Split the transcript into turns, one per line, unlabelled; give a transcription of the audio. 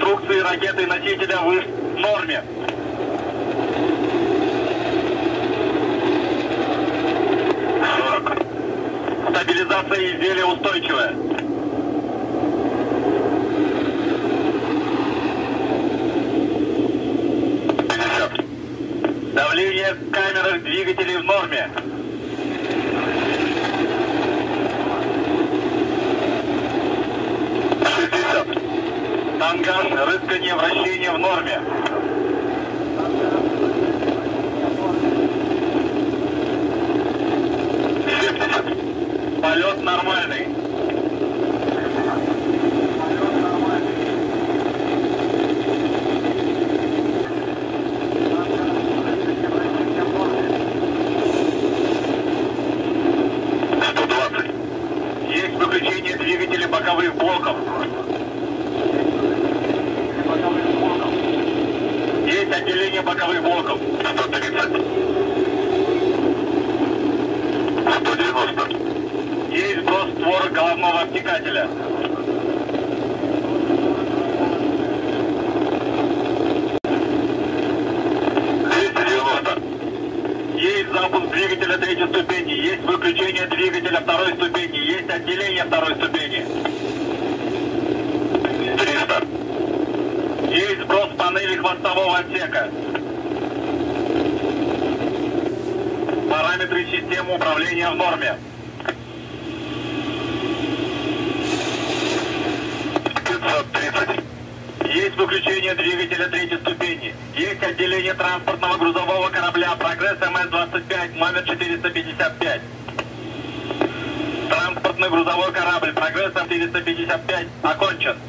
Конструкции ракеты-носителя в норме. Стабилизация изделия устойчивая. Давление камеры двигателей в норме. Тангаж, рыскание, вращение в норме. Полет нормальный. Есть выключение двигателей боковых блоков. Есть отделение боковых блоков. 130. 190. Есть сброс створок головного обтекателя. 290. Есть запуск двигателя третьей ступени. Есть выключение двигателя второй ступени. Есть отделение второй ступени. 300. Есть сброс панели хвостового отсека. Параметры системы управления в норме. 530. Есть выключение двигателя третьей ступени. Есть отделение транспортного грузового корабля «Прогресс МС-25», номер 455. Транспортный грузовой корабль «Прогресс МС-455» окончен.